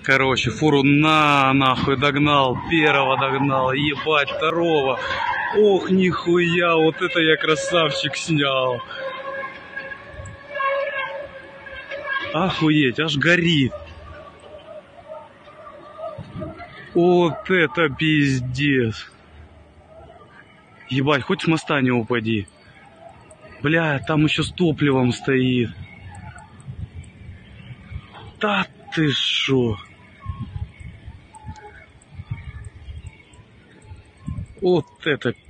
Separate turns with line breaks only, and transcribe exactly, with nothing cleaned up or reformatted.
Короче, фуру на нахуй догнал. Первого догнал. Ебать, второго. Ох, нихуя. Вот это я красавчик снял. Охуеть, аж горит. Вот это пиздец. Ебать, хоть с моста не упади. Бля, там еще с топливом стоит. Да ты шо? Вот это